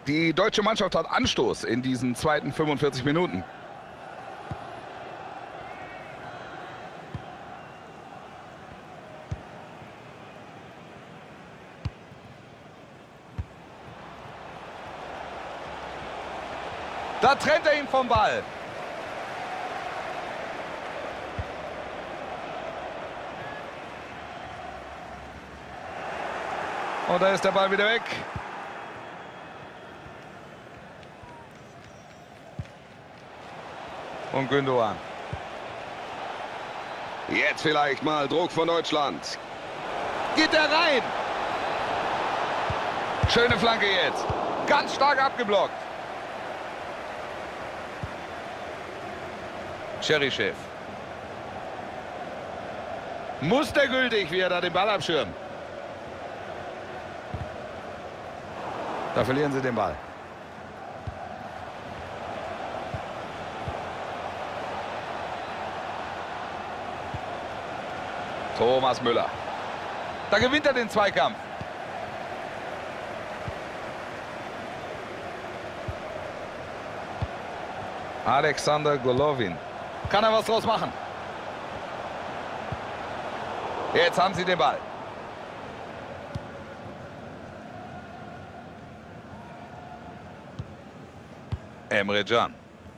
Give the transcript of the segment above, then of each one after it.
Die deutsche Mannschaft hat Anstoß in diesen zweiten 45 Minuten. Da trennt er ihn vom Ball. Und da ist der Ball wieder weg. Und Gündoğan. Jetzt vielleicht mal Druck von Deutschland. Geht er rein. Schöne Flanke jetzt. Ganz stark abgeblockt. Cheryshev. Mustergültig, wie er da den Ball abschirmt. Da verlieren sie den Ball. Thomas Müller. Da gewinnt er den Zweikampf. Alexander Golovin. Kann er was draus machen? Jetzt haben sie den Ball. Emre Can.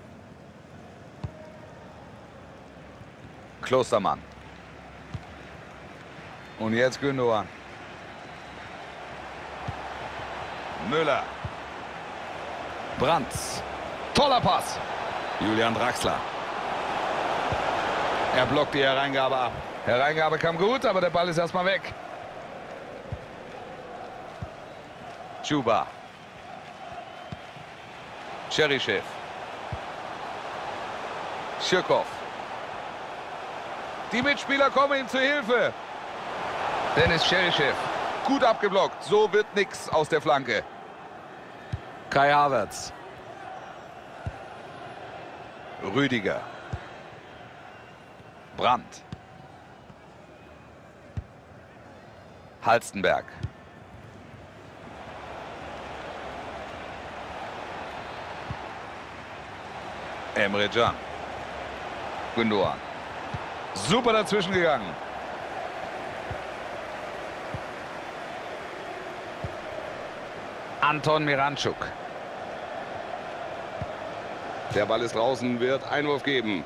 Klostermann. Und jetzt Gündoğan. Müller. Brandt. Toller Pass. Julian Draxler. Er blockt die Hereingabe ab. Hereingabe kam gut, aber der Ball ist erstmal weg. Chuba. Cheryshev. Schirkow. Die Mitspieler kommen ihm zu Hilfe. Dennis Cheryshev. Gut abgeblockt. So wird nichts aus der Flanke. Kai Havertz. Rüdiger. Brandt. Halstenberg. Emre Can. Gündoğan. Super dazwischen gegangen. Anton Miranchuk. Der Ball ist draußen, wird Einwurf geben.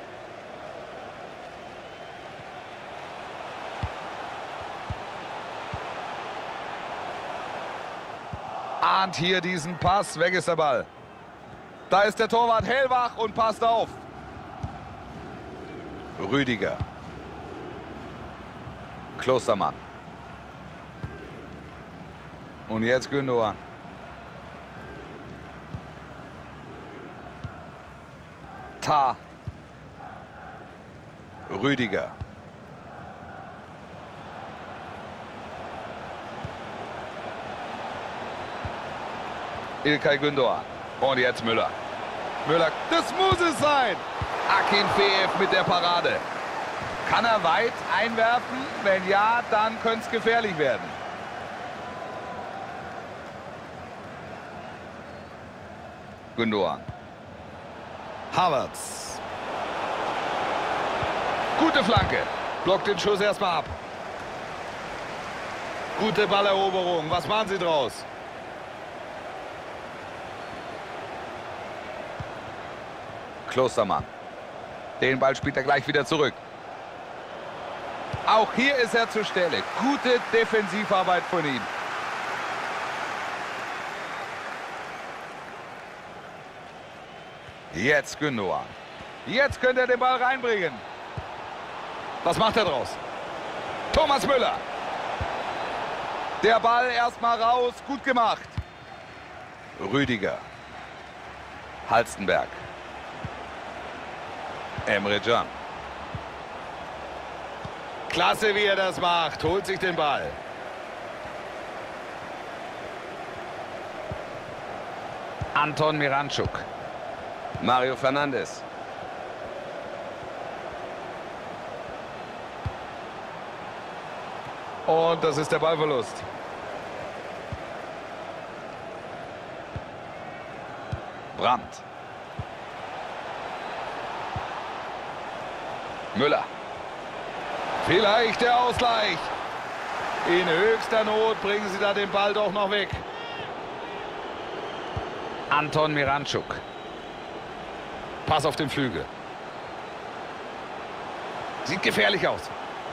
Ahnt hier diesen Pass, weg ist der Ball. Da ist der Torwart hellwach und passt auf. Rüdiger. Klostermann. Und jetzt Gündoğan. Tah. Rüdiger. İlkay Gündoğan. Und jetzt Müller. Müller, das muss es sein. Akinfeev mit der Parade. Kann er weit einwerfen? Wenn ja, dann könnte es gefährlich werden. Gündoğan. Havertz. Gute Flanke. Blockt den Schuss erstmal ab. Gute Balleroberung. Was machen sie draus? Klostermann. Den Ball spielt er gleich wieder zurück. Auch hier ist er zur Stelle. Gute Defensivarbeit von ihm. Jetzt Gündoğan. Jetzt könnte er den Ball reinbringen. Was macht er draus? Thomas Müller. Der Ball erstmal raus. Gut gemacht. Rüdiger. Halstenberg. Emre Can. Klasse, wie er das macht. Holt sich den Ball. Anton Miranchuk. Mario Fernandes. Und das ist der Ballverlust. Brandt. Müller. Vielleicht der Ausgleich. In höchster Not bringen sie da den Ball doch noch weg. Anton Miranchuk. Pass auf den Flügel. Sieht gefährlich aus.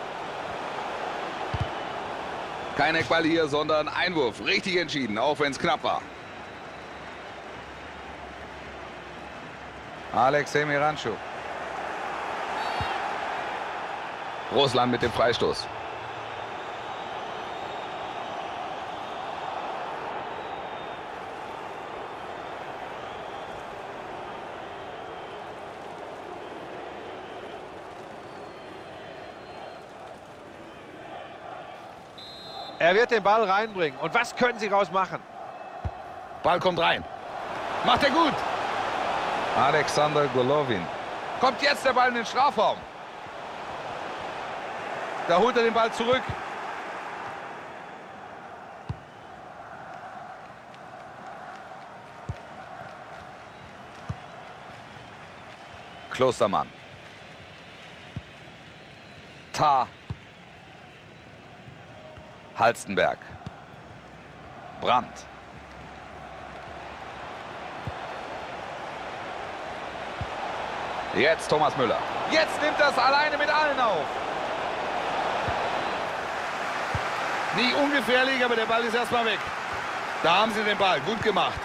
Kein Eckball hier, sondern Einwurf. Richtig entschieden, auch wenn es knapp war. Alexej Miranchuk. Russland mit dem Freistoß. Er wird den Ball reinbringen. Und was können sie raus machen? Ball kommt rein. Macht er gut. Alexander Golovin. Kommt jetzt der Ball in den Strafraum. Da holt er den Ball zurück. Klostermann. Tah. Halstenberg. Brandt. Jetzt Thomas Müller. Jetzt nimmt das alleine mit allen auf. Nicht ungefährlich, aber der Ball ist erstmal weg. Da haben sie den Ball. Gut gemacht.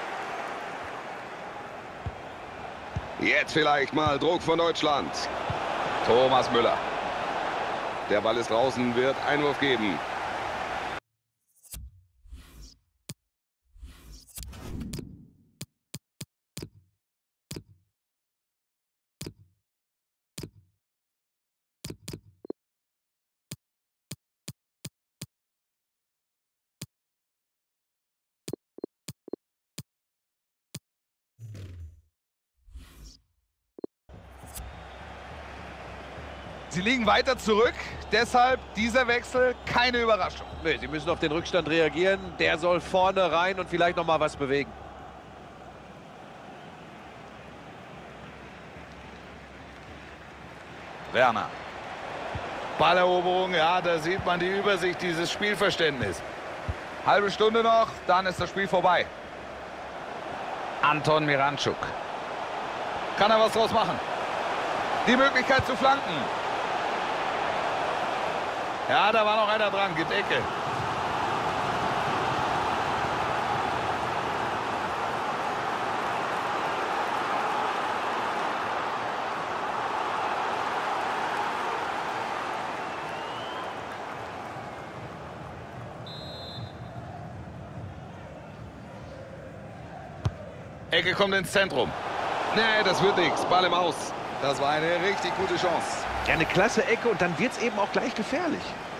Jetzt vielleicht mal Druck von Deutschland. Thomas Müller. Der Ball ist draußen, wird Einwurf geben. Sie liegen weiter zurück, deshalb dieser Wechsel keine Überraschung. Nee, sie müssen auf den Rückstand reagieren. Der soll vorne rein und vielleicht noch mal was bewegen. Werner. Balleroberung, ja, da sieht man die Übersicht, dieses Spielverständnis. Halbe Stunde noch, dann ist das Spiel vorbei. Anton Miranchuk. Kann er was draus machen? Die Möglichkeit zu flanken. Ja, da war noch einer dran, gibt Ecke. Ecke kommt ins Zentrum. Nee, das wird nichts. Ball im Aus. Das war eine richtig gute Chance. Ja, eine klasse Ecke und dann wird es eben auch gleich gefährlich.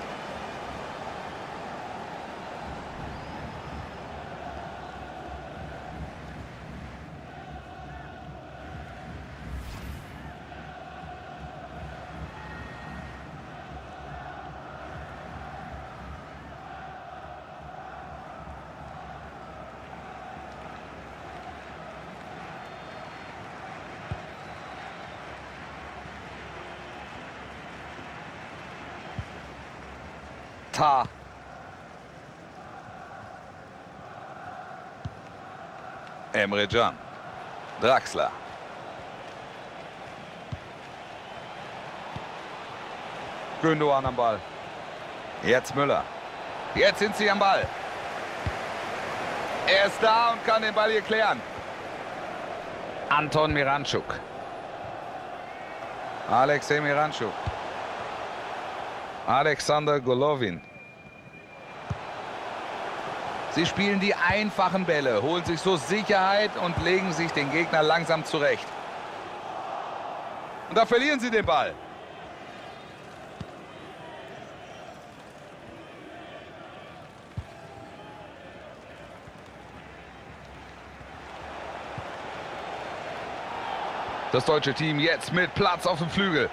Tah. Emre Can. Draxler. Gündoğan am Ball. Jetzt Müller. Jetzt sind sie am Ball. Er ist da und kann den Ball hier klären. Anton Miranchuk. Alexej Miranchuk. Alexander Golovin. Sie spielen die einfachen Bälle, holen sich so Sicherheit und legen sich den Gegner langsam zurecht. Und da verlieren sie den Ball. Das deutsche Team jetzt mit Platz auf dem Flügel.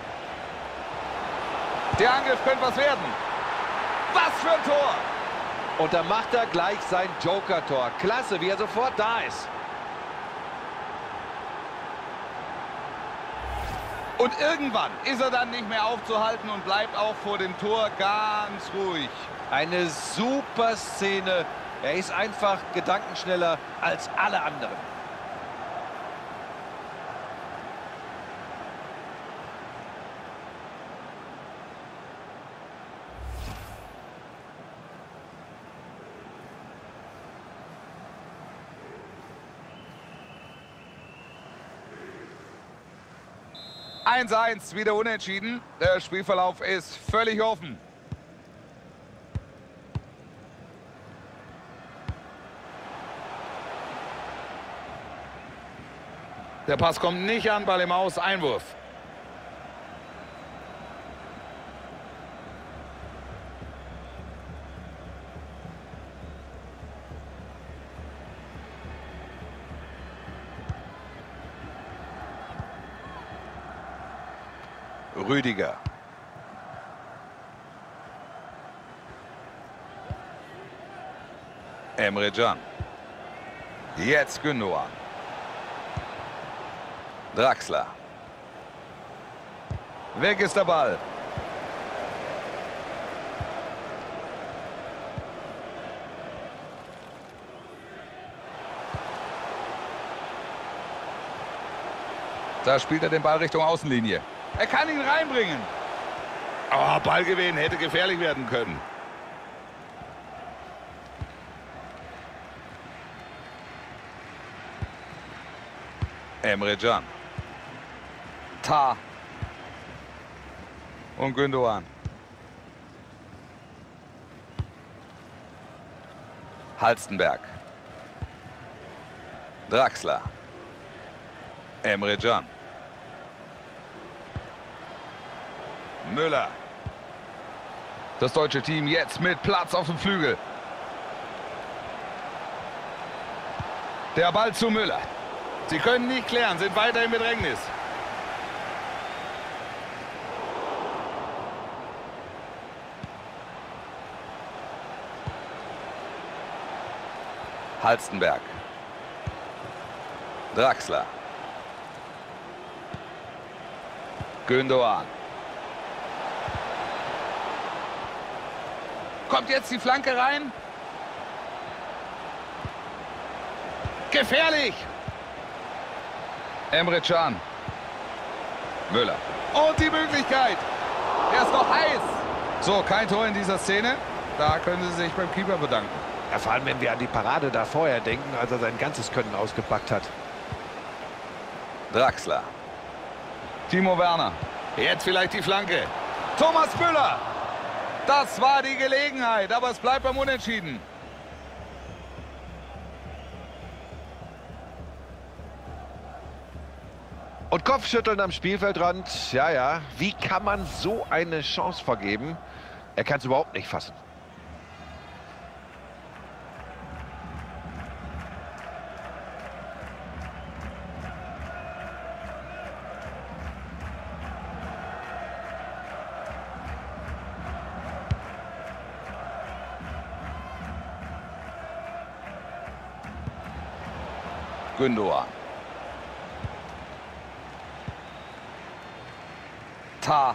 Der Angriff könnte was werden. Was für ein Tor! Und dann macht er gleich sein Joker-Tor. Klasse, wie er sofort da ist. Und irgendwann ist er dann nicht mehr aufzuhalten und bleibt auch vor dem Tor ganz ruhig. Eine super Szene. Er ist einfach gedankenschneller als alle anderen. Eins 1, wieder unentschieden. Der Spielverlauf ist völlig offen. Der Pass kommt nicht an, Ball im Aus, Einwurf. Rüdiger. Emre Can. Jetzt Gündoğan. Draxler. Weg ist der Ball. Da spielt er den Ball Richtung Außenlinie. Er kann ihn reinbringen. Oh, Ballgewinn hätte gefährlich werden können. Emre Can. Tah. Und Gündoğan. Halstenberg. Draxler. Emre Can. Müller. Das deutsche Team jetzt mit Platz auf dem Flügel. Der Ball zu Müller. Sie können nicht klären, sind weiter im Bedrängnis. Halstenberg. Draxler. Gündoğan. Kommt jetzt die Flanke rein. Gefährlich. Emre Can. Müller. Und die Möglichkeit. Er ist noch heiß. So, kein Tor in dieser Szene. Da können Sie sich beim Keeper bedanken. Ja, vor allem, wenn wir an die Parade da vorher denken, als er sein ganzes Können ausgepackt hat. Draxler. Timo Werner. Jetzt vielleicht die Flanke. Thomas Müller. Das war die Gelegenheit, aber es bleibt beim Unentschieden. Und Kopfschütteln am Spielfeldrand. Ja, ja. Wie kann man so eine Chance vergeben? Er kann es überhaupt nicht fassen. Gündoğan. Tah.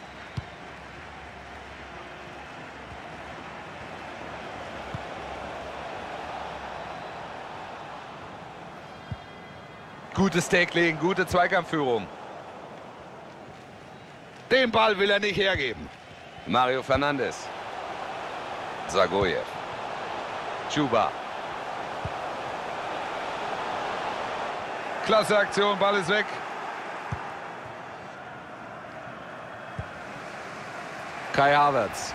Gutes Tackling, gute Zweikampfführung. Den Ball will er nicht hergeben. Mario Fernandes. Zagoyev. Chuba. Klasse Aktion, Ball ist weg. Kai Havertz.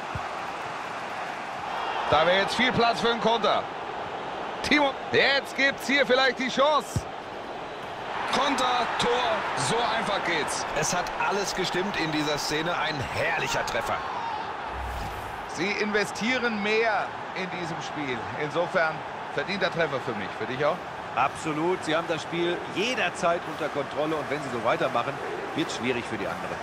Da wäre jetzt viel Platz für einen Konter. Timo, jetzt gibt es hier vielleicht die Chance. Konter, Tor, so einfach geht's. Es hat alles gestimmt in dieser Szene. Ein herrlicher Treffer. Sie investieren mehr in diesem Spiel. Insofern verdienter Treffer für mich. Für dich auch? Absolut. Sie haben das Spiel jederzeit unter Kontrolle. Und wenn sie so weitermachen, wird es schwierig für die anderen.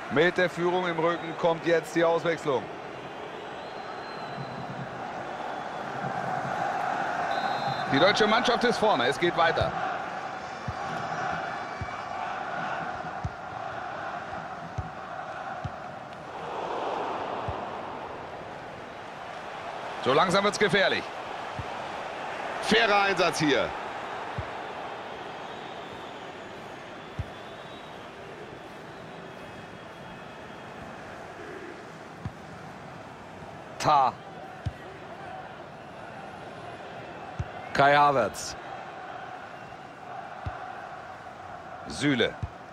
Mit der Führung im Rücken kommt jetzt die Auswechslung. Die deutsche Mannschaft ist vorne, es geht weiter. So langsam wird es gefährlich. Fairer Einsatz hier. Tah. Kai Havertz. Süle.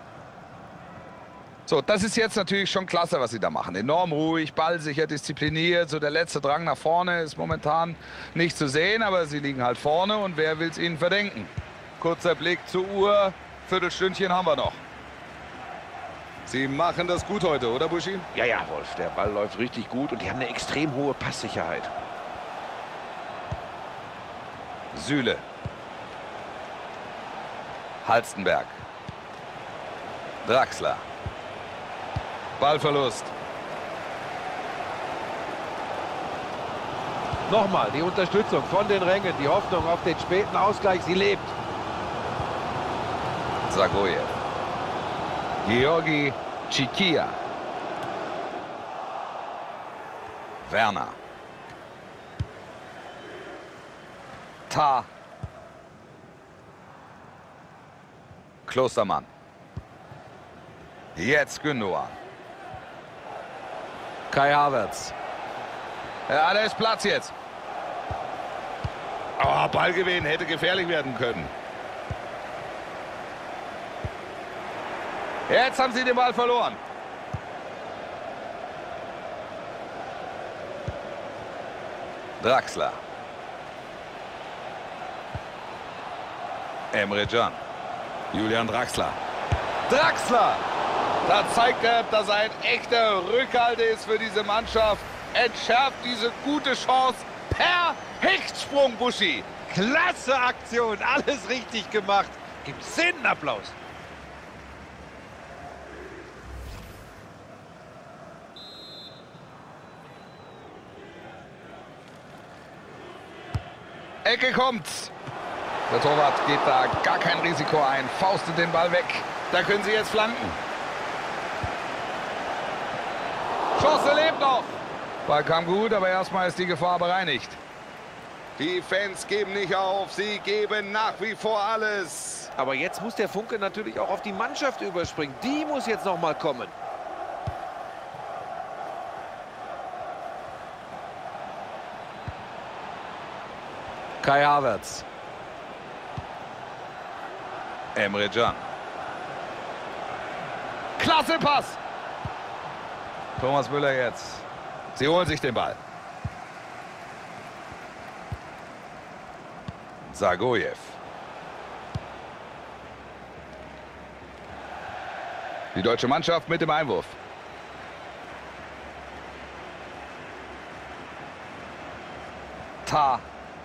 So, das ist jetzt natürlich schon klasse, was sie da machen. Enorm ruhig, ballsicher, diszipliniert. So der letzte Drang nach vorne ist momentan nicht zu sehen, aber sie liegen halt vorne und wer will es ihnen verdenken? Kurzer Blick zur Uhr. Viertelstündchen haben wir noch. Sie machen das gut heute, oder Buschi? Ja, ja, Wolf, der Ball läuft richtig gut und die haben eine extrem hohe Passsicherheit. Süle. Halstenberg. Draxler. Ballverlust. Nochmal die Unterstützung von den Rängen, die Hoffnung auf den späten Ausgleich, sie lebt. Zagojew. Georgi Chikia. Werner. Tah. Klostermann. Jetzt Gündoğan. Kai Havertz. Ja, da ist Platz jetzt. Oh, Ballgewinn hätte gefährlich werden können. Jetzt haben sie den Ball verloren. Draxler. Emre Can. Julian Draxler. Draxler! Da zeigt er, dass er ein echter Rückhalt ist für diese Mannschaft. Entschärft diese gute Chance per Hechtsprung, Buschi. Klasse Aktion, alles richtig gemacht. Gibt's einen Applaus. Ecke kommt. Der Torwart geht da gar kein Risiko ein. Faustet den Ball weg. Da können sie jetzt flanken. Chance lebt noch. Ball kam gut, aber erstmal ist die Gefahr bereinigt. Die Fans geben nicht auf. Sie geben nach wie vor alles. Aber jetzt muss der Funke natürlich auch auf die Mannschaft überspringen. Die muss jetzt noch mal kommen. Kai Havertz. Emre Can. Klasse Pass. Thomas Müller jetzt. Sie holen sich den Ball. Zagojew. Die deutsche Mannschaft mit dem Einwurf. Tah.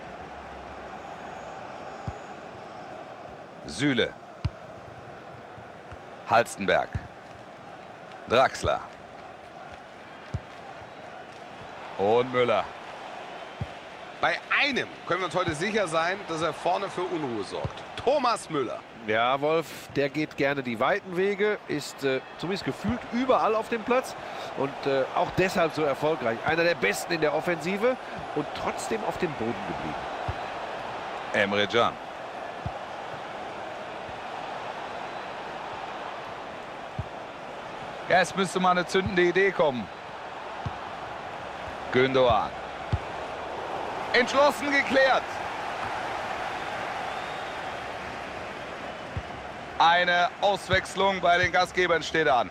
Süle. Halstenberg. Draxler. Und Müller. Bei einem können wir uns heute sicher sein, dass er vorne für Unruhe sorgt. Thomas Müller. Ja, Wolf, der geht gerne die weiten Wege, ist zumindest gefühlt überall auf dem Platz und auch deshalb so erfolgreich. Einer der Besten in der Offensive und trotzdem auf dem Boden geblieben. Emre Can. Ja, es müsste mal eine zündende Idee kommen. Gündoğan. Entschlossen geklärt. Eine Auswechslung bei den Gastgebern steht an.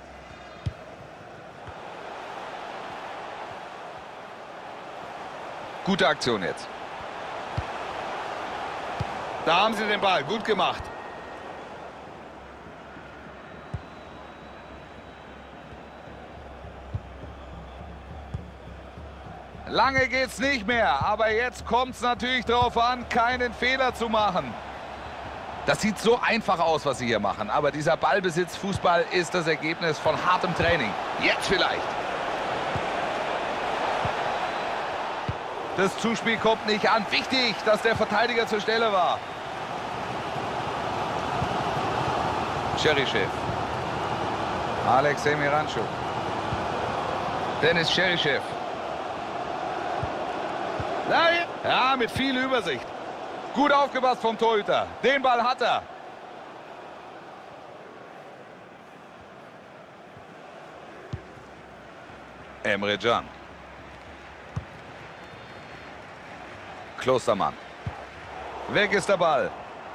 Gute Aktion jetzt. Da haben sie den Ball. Gut gemacht. Lange geht's nicht mehr, aber jetzt kommt es natürlich darauf an, keinen Fehler zu machen. Das sieht so einfach aus, was sie hier machen. Aber dieser Ballbesitz, Fußball, ist das Ergebnis von hartem Training. Jetzt vielleicht. Das Zuspiel kommt nicht an. Wichtig, dass der Verteidiger zur Stelle war. Cherichev. Alexei Miranchuk. Dennis Cherichev. Ja, mit viel Übersicht. Gut aufgepasst vom Torhüter. Den Ball hat er. Emre Can. Klostermann. Weg ist der Ball.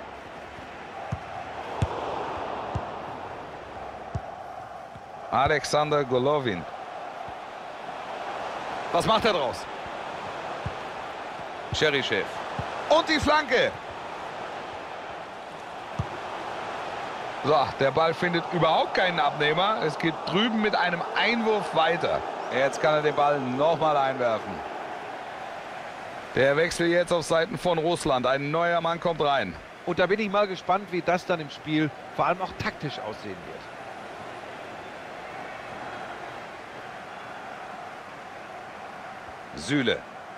Alexander Golovin. Was macht er draus? Cherichev. Und die Flanke. So, der Ball findet überhaupt keinen Abnehmer. Es geht drüben mit einem Einwurf weiter. Jetzt kann er den Ball nochmal einwerfen. Der Wechsel jetzt auf Seiten von Russland. Ein neuer Mann kommt rein. Und da bin ich mal gespannt, wie das dann im Spiel vor allem auch taktisch aussehen wird. Süle.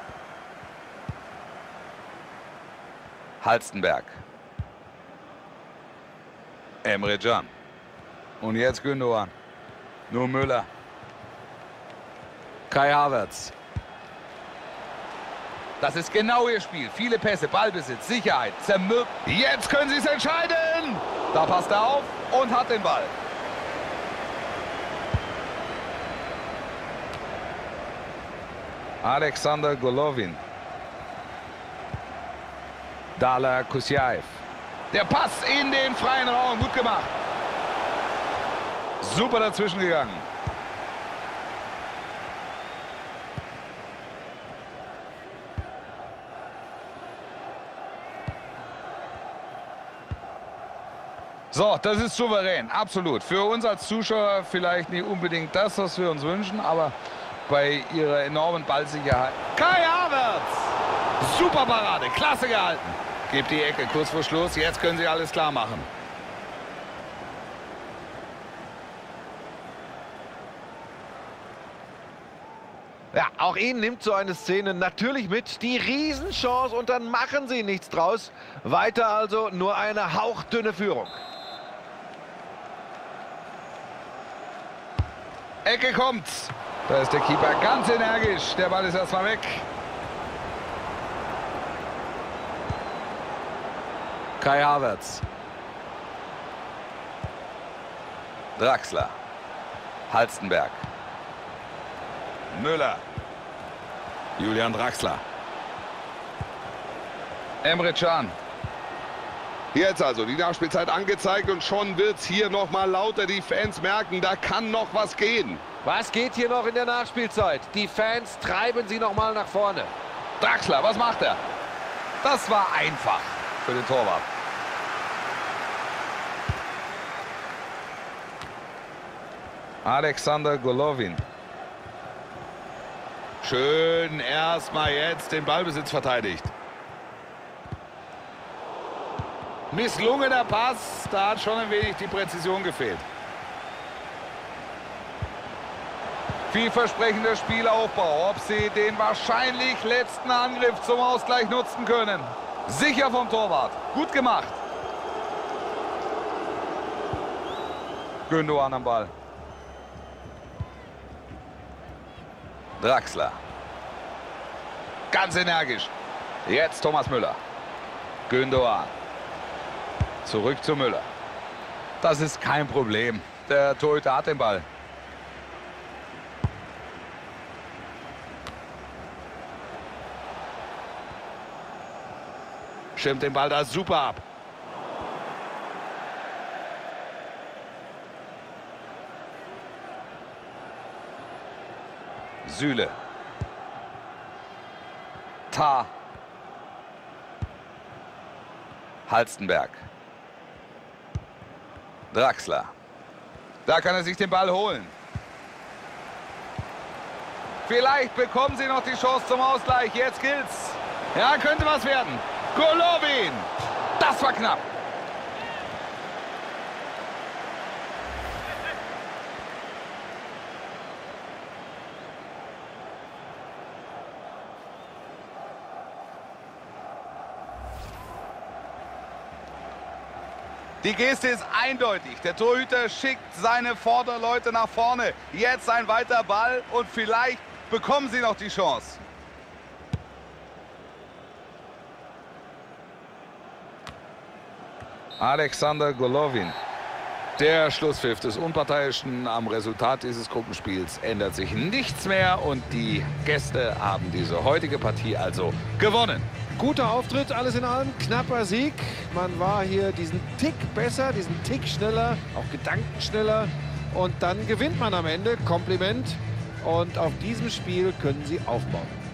Halstenberg. Emre Can. Und jetzt Gündoğan. Nur Müller. Kai Havertz. Das ist genau ihr Spiel. Viele Pässe, Ballbesitz, Sicherheit, zermürbt. Jetzt können sie es entscheiden. Da passt er auf und hat den Ball. Alexander Golovin. Dala Kusiaev. Der Pass in den freien Raum. Gut gemacht. Super dazwischen gegangen. So, das ist souverän. Absolut. Für uns als Zuschauer vielleicht nicht unbedingt das, was wir uns wünschen, aber bei ihrer enormen Ballsicherheit. Kai Havertz! Super Parade. Klasse gehalten. Gebt die Ecke kurz vor Schluss. Jetzt können sie alles klar machen. Ja, auch ihn nimmt so eine Szene natürlich mit. Die Riesenchance und dann machen sie nichts draus. Weiter also nur eine hauchdünne Führung. Ecke kommt. Da ist der Keeper ganz energisch. Der Ball ist erstmal weg. Kai Havertz. Draxler. Halstenberg. Müller. Julian Draxler. Emre Can. Jetzt also die Nachspielzeit angezeigt und schon wird es hier noch mal lauter. Die Fans merken, da kann noch was gehen. Was geht hier noch in der Nachspielzeit? Die Fans treiben sie noch mal nach vorne. Draxler, was macht er? Das war einfach für den Torwart. Alexander Golovin. Schön erstmal jetzt den Ballbesitz verteidigt. Misslungener Pass, da hat schon ein wenig die Präzision gefehlt. Vielversprechender Spielaufbau, ob sie den wahrscheinlich letzten Angriff zum Ausgleich nutzen können. Sicher vom Torwart, gut gemacht. Gündoğan am Ball. Draxler. Ganz energisch. Jetzt Thomas Müller. Gündoğan. Zurück zu Müller. Das ist kein Problem. Der Torhüter hat den Ball. Schirmt den Ball da super ab. Süle. Tah. Halstenberg. Draxler. Da kann er sich den Ball holen. Vielleicht bekommen sie noch die Chance zum Ausgleich. Jetzt gilt's. Ja, könnte was werden. Golovin. Das war knapp. Die Geste ist eindeutig. Der Torhüter schickt seine Vorderleute nach vorne. Jetzt ein weiter Ball und vielleicht bekommen sie noch die Chance. Alexander Golovin. Der Schlusspfiff des Unparteiischen. Am Resultat dieses Gruppenspiels ändert sich nichts mehr und die Gäste haben diese heutige Partie also gewonnen. Guter Auftritt, alles in allem, knapper Sieg. Man war hier diesen Tick besser, diesen Tick schneller, auch gedankenschneller. Und dann gewinnt man am Ende. Kompliment. Und auf diesem Spiel können sie aufbauen.